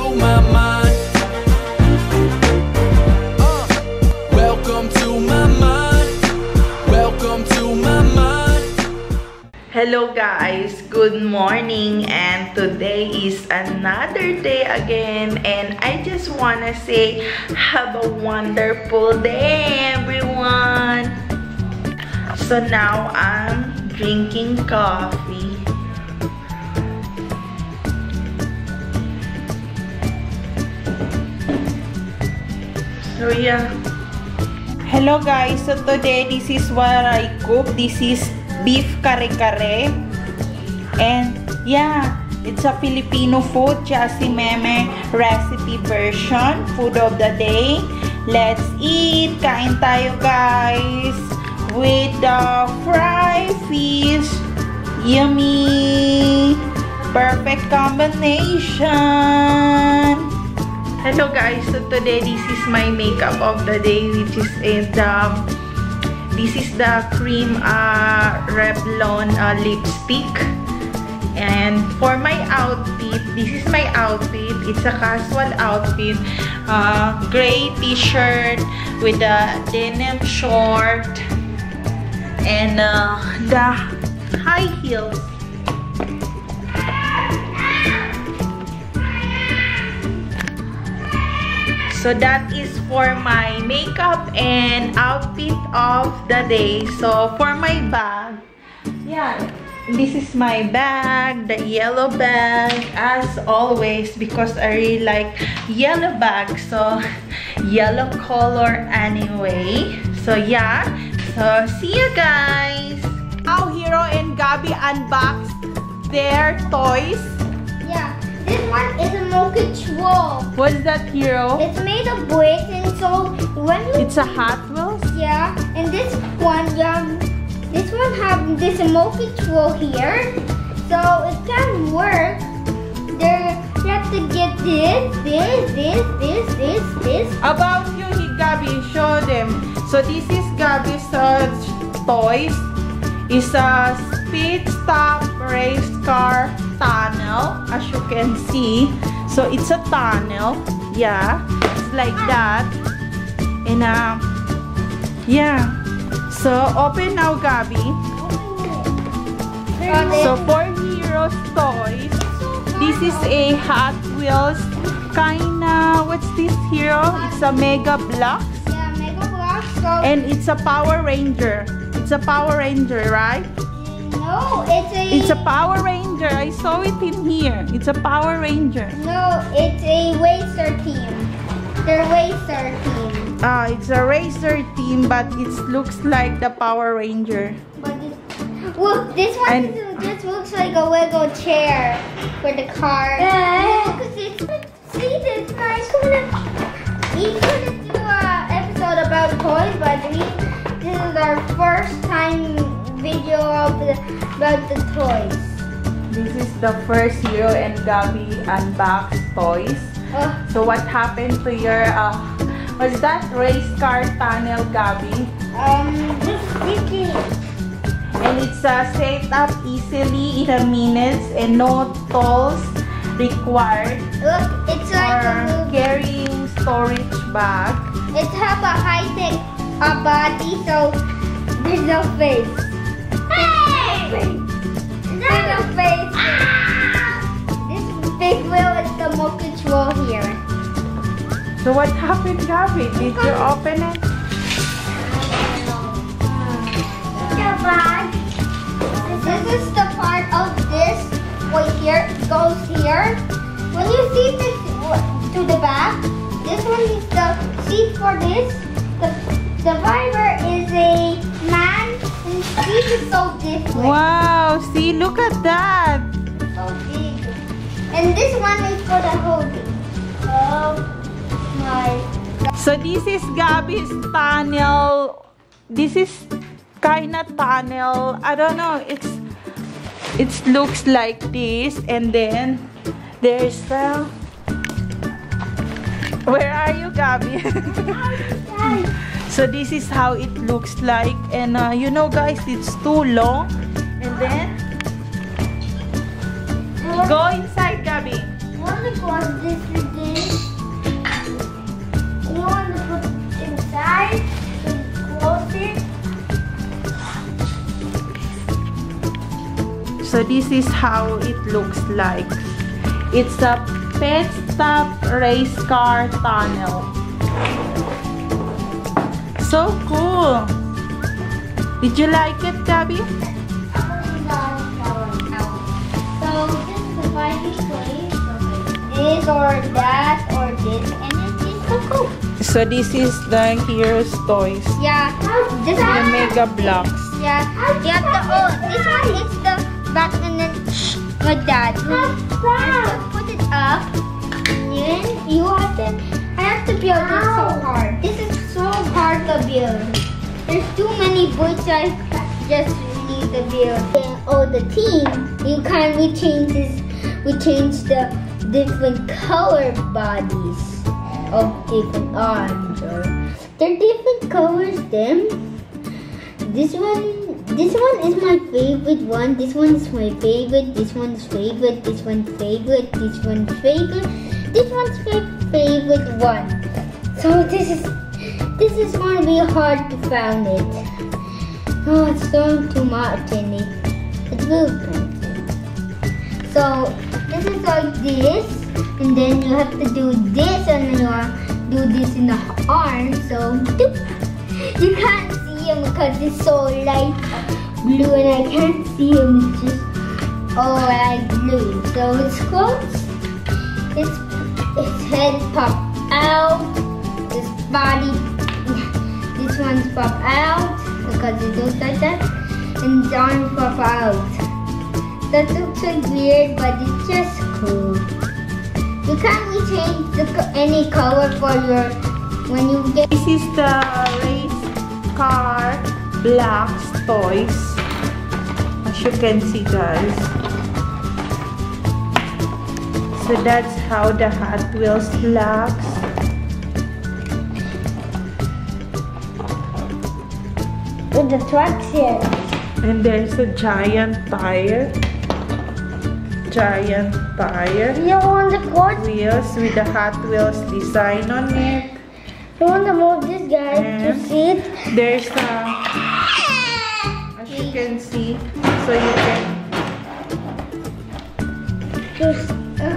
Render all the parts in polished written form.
to my mind. Welcome to my mind. Welcome to my mind. Hello guys, good morning, and today is another day again, and I just wanna say have a wonderful day everyone. So now I'm drinking coffee. So yeah. Hello guys, so today this is what I cook. This is beef kare-kare, and yeah, it's a Filipino food, Chasi Meme recipe version, food of the day. Let's eat! Kain tayo guys with the fried fish. Yummy! Perfect combination. Hello guys, so today this is my makeup of the day, which is this is the cream Revlon lipstick. And for my outfit, this is my outfit. It's a casual outfit. Gray t-shirt with a denim short and the high heels. So that is for my makeup and outfit of the day. So for my bag, yeah, this is my bag, the yellow bag, as always, because I really like yellow bag. So yellow color anyway. So yeah, so see you guys. Now Hero and Gabby unbox their toys. Yeah, this one is a Mocha Troll. What's that, Hero? It's made of bricks, and so when you It's a Hot Wheels? yeah, and this one have this Mocha Troll here, so it can work. There, you have to get this. About you, Gabby, show them. So this is Gabby's toys. It's a speed stop race car tunnel, as you can see. So it's a tunnel, yeah, it's like that. And yeah, so open now, Gabby. So for Hero's toys, this is a Hot Wheels kinda, what's this, Hero? It's a Mega Bloks. Yeah, Mega Bloks. So And it's a Power Ranger. It's a Power Ranger, right? no, It's a Power Ranger. I saw it in here. It's a Power Ranger. no, it's a racer team. They're racer team. It's a racer team, but it looks like the Power Ranger. But look, this one just looks like a Lego chair for the car. See this, guys. We couldn't do an episode about toys, but this is our first time video about the toys. This is the first Hero and Gabby unboxed toys. So what happened to your, was that race car tunnel, Gabby? This sticky. And it's set up easily in a minute and no tools required Look, it's like for carrying storage bag. it have a high-tech body, so there's no face. Hey! There's no face. This big wheel is the Mocha Troll here. So what happened, Gabby? Did you open it? This is the part of this right here. It goes here. When you see this to the back, this one is the seat for this. The driver is a man, and the seat is so different. Wow, see, look at that. So big. And this one is for the holding. Oh my. So this is Gabby's tunnel. This is kinda tunnel. I don't know. It looks like this, and then there's the. Where are you, Gabby? So this is how it looks like, and you know, guys, it's too long. And then go inside, Gabby. Wanna go on this again? this is how it looks like. It's a pet stop race car tunnel. So cool. Did you like it, Gabby? So this is the finding place. This or that or this, and it's so cool. So this is the Heroes toys. Yeah, this The one. Mega Blocks. Yeah, you have to. Oh, this one is the back and then like that. You have to put it up. And you have to. I have to build it so hard. This is so hard to build. There's too many bricks I just need to build. And, oh, the team. We change the different color bodies of different arms. Or they're different colors. Them. This one is my favorite one. This one is my favorite. This one's favorite. This one's favorite. This one's favorite. This one's favorite one. So this is gonna be hard to find it. Oh, it's throwing too much in it. It's really expensive. So this is like this, and then you have to do this, and then you do this in the arm. So doop. You can't see him because it's so light blue, and I can't see him. It's just all light blue. So it's close. Its head pop out. This body, this one's pop out because it looks like that, and its arms pop out. That looks like weird, but it's just cool. You can't change any color for your when you get. This is the race car blocks toys. As you can see, guys. So that's how the Hot Wheels blocks. With the trucks here. And there's a giant tire. You want the cord? Wheels with the Hot Wheels design on it. You want to move this guy to And see it? there's a, as you can see, so you can Just.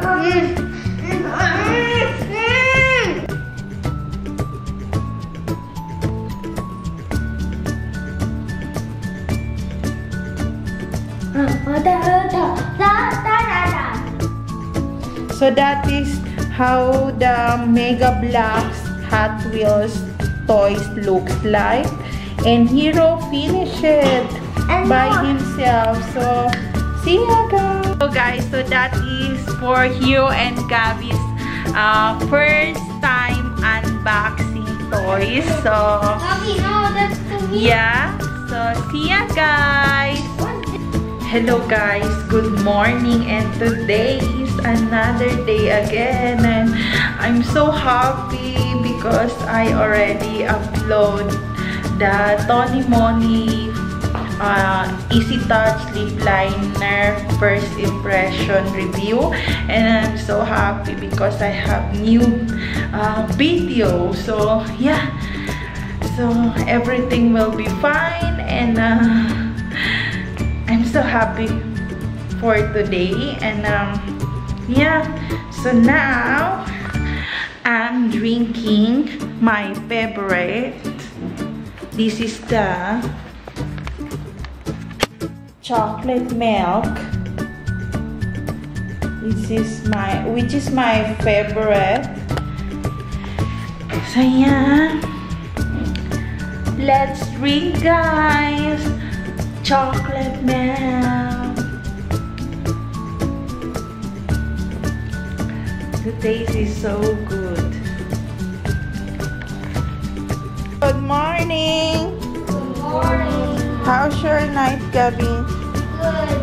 So that is how the Mega Blocks Hot Wheels toys looks like. And Hero finished it by himself. So see ya, guys. So guys, so that is for Hero and Gabby's first time unboxing toys. So Mommy, no, that's the wheel. yeah, so see ya, guys. Hello guys, good morning, and today is another day again, and I'm so happy because I already upload the Tony Moly Easy Touch Lip Liner first impression review, and I'm so happy because I have new video. So yeah, so everything will be fine, and I'm so happy for today. And yeah, so now I'm drinking my favorite. This is the chocolate milk. Which is my favorite. So yeah, let's drink, guys. Chocolate milk. The taste is so good. Good morning. Good morning. How's your night, Gabby? Good.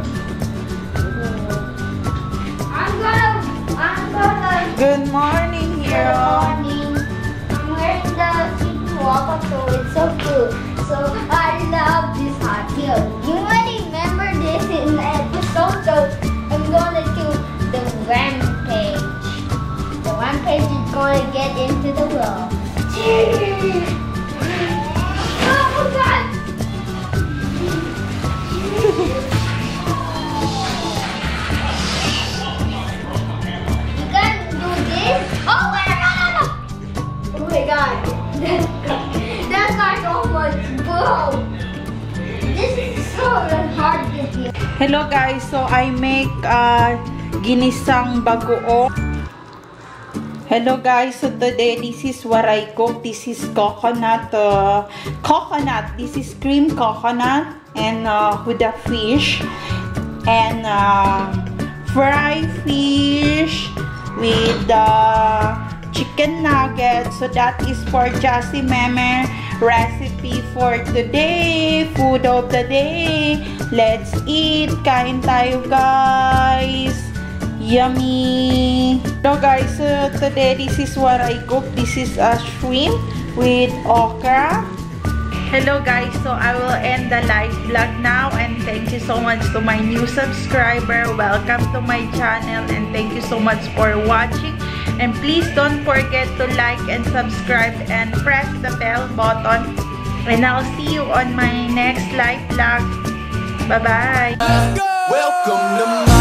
I'm gonna. Good morning, Good Hero. morning. I'm wearing the City Walker, so it's so cool. So I love this Hot Wheels. You might remember this in the episode, so I'm gonna do the rampage. The rampage is gonna get into the world. Oh God! Oh, this is so hard to do. Hello guys, so I make ginisang bagoong. Hello guys, so today this is what I cook. This is coconut. This is cream coconut and with the fish and fried fish with the chicken nuggets. So that is for Jassy Meme recipe for today, food of the day. Let's eat. Kain tayo guys. Yummy. So guys, today this is what I cook. This is a shrimp with okra. Hello guys, so I will end the live vlog now, and thank you so much to my new subscriber. Welcome to my channel and thank you so much for watching. And please don't forget to like and subscribe and press the bell button. And I'll see you on my next live vlog. Bye bye. Welcome to my